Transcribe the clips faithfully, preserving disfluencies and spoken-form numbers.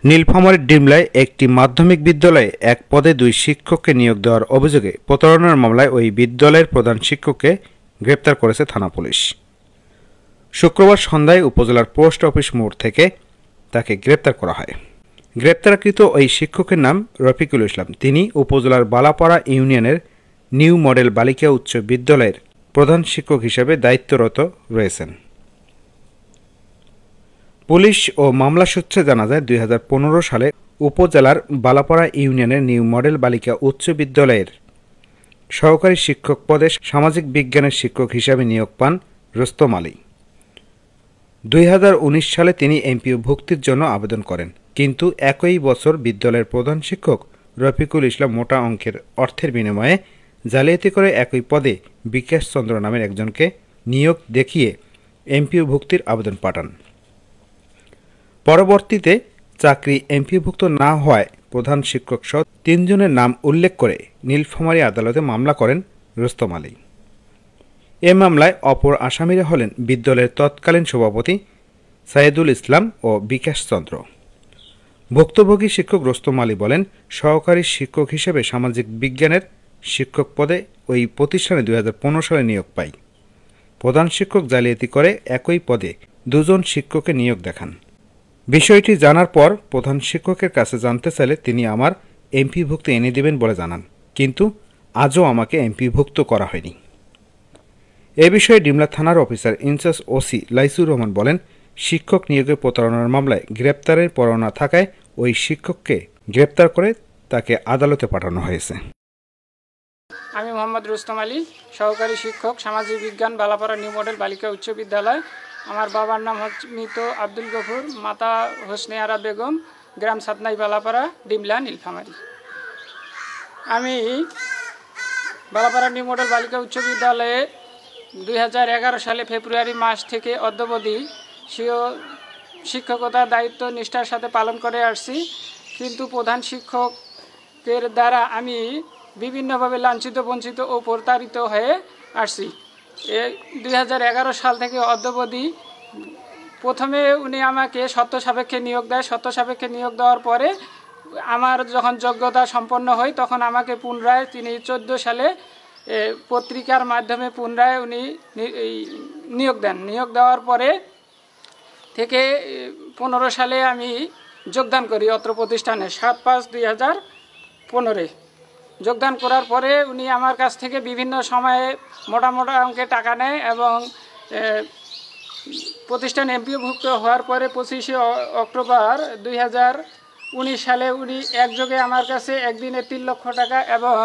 নীলফামারীর ডিমলায় একটি মাধ্যমিক বিদ্যালয়ে এক পদে দুই শিক্ষককে নিয়োগ দেওয়ার অভিযোগে প্রতারণার মামলায় ওই বিদ্যালয়ের প্রধান শিক্ষককে গ্রেপ্তার করেছে থানা পুলিশ। শুক্রবার সন্ধ্যায় উপজেলার পোস্ট অফিস মোড় থেকে তাকে গ্রেপ্তার করা হয়। গ্রেপ্তারকৃত ওই শিক্ষকের নাম রফিকুল ইসলাম। তিনি উপজেলার বালাপাড়া ইউনিয়নের নিউ মডেল বালিকা উচ্চ বিদ্যালয়ের প্রধান শিক্ষক হিসেবে দায়িত্বরত রয়েছেন। পুলিশ ও মামলা সূত্রে জানা যায়, দুই হাজার পনেরো সালে উপজেলার বালাপাড়া ইউনিয়নের নিউ মডেল বালিকা উচ্চ বিদ্যালয়ের সহকারী শিক্ষক পদে সামাজিক বিজ্ঞানের শিক্ষক হিসেবে নিয়োগ পান রুস্তম আলী। দুই হাজার উনিশ সালে তিনি এমপিও ভুক্তির জন্য আবেদন করেন, কিন্তু একই বছর বিদ্যালয়ের প্রধান শিক্ষক রফিকুল ইসলাম মোটা অঙ্কের অর্থের বিনিময়ে জালিয়াতি করে একই পদে বিকাশ চন্দ্র নামের একজনকে নিয়োগ দেখিয়ে এমপিও ভুক্তির আবেদন পাঠান। পরবর্তীতে চাকরি এমপিওভুক্ত না হওয়ায় প্রধান শিক্ষক সহ তিনজনের নাম উল্লেখ করে নীলফামারী আদালতে মামলা করেন রুস্তম আলী। এ মামলায় অপর আসামিরা হলেন বিদ্যালয়ের তৎকালীন সভাপতি সাইদুল ইসলাম ও বিকাশ চন্দ্র। ভুক্তভোগী শিক্ষক রুস্তম আলী বলেন, সহকারী শিক্ষক হিসেবে সামাজিক বিজ্ঞানের শিক্ষক পদে ওই প্রতিষ্ঠানে দুই হাজার পনেরো সালে নিয়োগ পাই। প্রধান শিক্ষক জালিয়াতি করে একই পদে দুজন শিক্ষককে নিয়োগ দেখান। বিষয়টি জানার পর প্রধান শিক্ষকের কাছে জানতে চাইলে তিনি আমার এমপিভুক্ত এনে দেবেন বলে জানান, কিন্তু আজও আমাকে এমপিভুক্ত করা হয়নি। এ বিষয়ে ডিমলা থানার officer in charge OC Laisur Rahman বলেন, শিক্ষক নিয়োগের প্রতারণার মামলায় গ্রেপ্তারের পরোয়ানা থাকায় ওই শিক্ষককে গ্রেপ্তার করে তাকে আদালতে পাঠানো হয়েছে। আমি মোহাম্মদ রুস্তম আলী, সহকারী শিক্ষক সামাজিক বিজ্ঞান বালাপাড়া নিউ মডেল বালিকা উচ্চ বিদ্যালয়। আমার বাবার নাম হচ্ছে মৃত আব্দুল গফুর, মাতা হোসনে আরা বেগম, গ্রাম সাতনাই বালাপাড়া, ডিমলা, নীলফামারী। আমি বালাপাড়া নিউ মডেল বালিকা উচ্চ বিদ্যালয়ে দুই হাজার এগারো সালে ফেব্রুয়ারি মাস থেকে অদ্যাবধি স্বীয় শিক্ষকতার দায়িত্ব নিষ্ঠার সাথে পালন করে আসছি, কিন্তু প্রধান শিক্ষকের দ্বারা আমি বিভিন্নভাবে লাঞ্ছিত, বঞ্চিত ও প্রতারিত হয়ে আসছি। এ দুই হাজার এগারো সাল থেকে অদ্যাবধি প্রথমে উনি আমাকে শর্ত সাপেক্ষে নিয়োগ দেয়। শর্ত সাপেক্ষে নিয়োগ দেওয়ার পরে আমার যখন যোগ্যতা সম্পন্ন হয়, তখন আমাকে পুনরায় তিনি চোদ্দো সালে পত্রিকার মাধ্যমে পুনরায় উনি নিয়োগ দেন। নিয়োগ দেওয়ার পরে থেকে পনেরো সালে আমি যোগদান করি অত্র প্রতিষ্ঠানে, সাত পাঁচ দুই হাজার পনেরোয় যোগদান করার পরে উনি আমার কাছ থেকে বিভিন্ন সময়ে মোটা মোটা অঙ্কে টাকা নেয় এবং প্রতিষ্ঠান এমপিওভুক্ত হওয়ার পরে পঁচিশে অক্টোবর দুই হাজার উনিশ সালে উনি একযোগে আমার কাছে একদিনে তিন লক্ষ টাকা এবং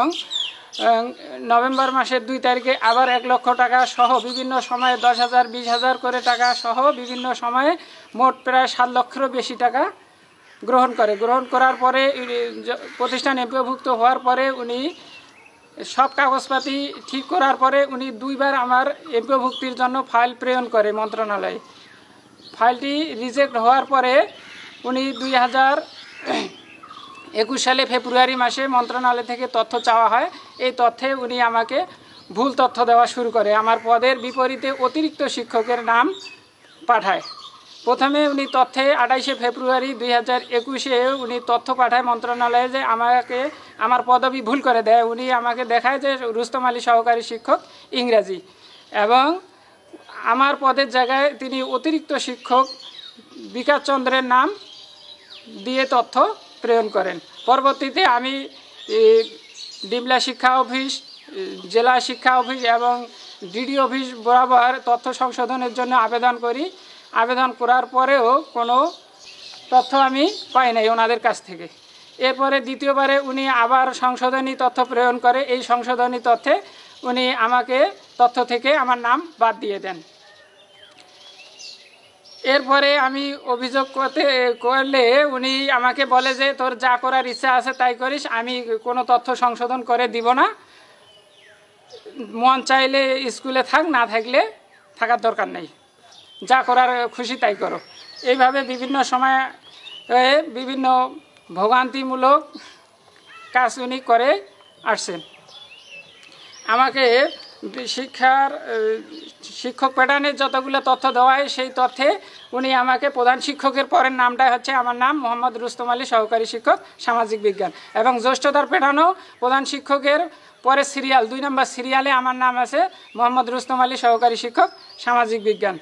নভেম্বর মাসের দুই তারিখে আবার এক লক্ষ টাকা সহ বিভিন্ন সময়ে দশ হাজার বিশ হাজার করে টাকা সহ বিভিন্ন সময়ে মোট প্রায় সাত লক্ষেরও বেশি টাকা গ্রহণ করে। গ্রহণ করার পরে প্রতিষ্ঠান এমপিওভুক্ত হওয়ার পরে উনি সব কাগজপাতি ঠিক করার পরে উনি দুইবার আমার এমপিওভুক্তির জন্য ফাইল প্রেরণ করে মন্ত্রণালয়ে। ফাইলটি রিজেক্ট হওয়ার পরে উনি দুই হাজার একুশ সালে ফেব্রুয়ারি মাসে মন্ত্রণালয় থেকে তথ্য চাওয়া হয়। এই তথ্যে উনি আমাকে ভুল তথ্য দেওয়া শুরু করে, আমার পদের বিপরীতে অতিরিক্ত শিক্ষকের নাম পাঠায়। প্রথমে উনি তথ্যে আঠাইশে ফেব্রুয়ারি দুই হাজার একুশে উনি তথ্য পাঠায় মন্ত্রণালয়ে যে আমাকে আমার পদবি ভুল করে দেয়। উনি আমাকে দেখায় যে রুস্তম আলী সহকারী শিক্ষক ইংরাজি, এবং আমার পদের জায়গায় তিনি অতিরিক্ত শিক্ষক বিকাশ চন্দ্রের নাম দিয়ে তথ্য প্রেরণ করেন। পরবর্তীতে আমি ডিমলা শিক্ষা অফিস, জেলা শিক্ষা অফিস এবং ডিডি অফিস বরাবর তথ্য সংশোধনের জন্য আবেদন করি। আবেদন করার পরেও কোনো তথ্য আমি পাই নাই ওনাদের কাছ থেকে। এরপরে দ্বিতীয়বারে উনি আবার সংশোধনী তথ্য প্রেরণ করে। এই সংশোধনী তথ্যে উনি আমাকে তথ্য থেকে আমার নাম বাদ দিয়ে দেন। এরপরে আমি অভিযোগ করতে করলে উনি আমাকে বলে যে তোর যা করার ইচ্ছা আছে তাই করিস, আমি কোনো তথ্য সংশোধন করে দিব না, মন চাইলে স্কুলে থাক, না থাকলে থাকার দরকার নেই, যা করার খুশি তাই করো। এইভাবে বিভিন্ন সময়ে বিভিন্ন ভোগান্তিমূলক কাজ উনি করে আসছেন। আমাকে শিক্ষার শিক্ষক প্যাটার্নের যতগুলো তথ্য দেওয়া হয় সেই তথ্যে উনি আমাকে প্রধান শিক্ষকের পরের নামটা হচ্ছে আমার নাম মোহাম্মদ রুস্তম আলী, সহকারী শিক্ষক সামাজিক বিজ্ঞান, এবং জ্যেষ্ঠতার প্যাটার্নও প্রধান শিক্ষকের পরে সিরিয়াল দুই নম্বর সিরিয়ালে আমার নাম আছে মোহাম্মদ রুস্তম আলী, সহকারী শিক্ষক সামাজিক বিজ্ঞান।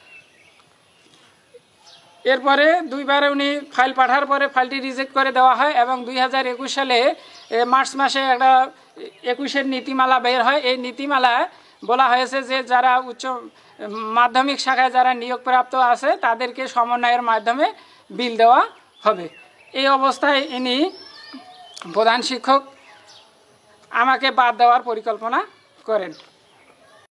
এরপরে দুইবারে উনি ফাইল পাঠার পরে ফাইলটি রিজেক্ট করে দেওয়া হয় এবং দুই হাজার একুশ সালে মার্চ মাসে একটা একুশের নীতিমালা বের হয়। এই নীতিমালায় বলা হয়েছে যে যারা উচ্চ মাধ্যমিক শাখায় যারা নিয়োগপ্রাপ্ত আছে তাদেরকে সমন্বয়ের মাধ্যমে বিল দেওয়া হবে। এই অবস্থায় ইনি প্রধান শিক্ষক আমাকে বাদ দেওয়ার পরিকল্পনা করেন।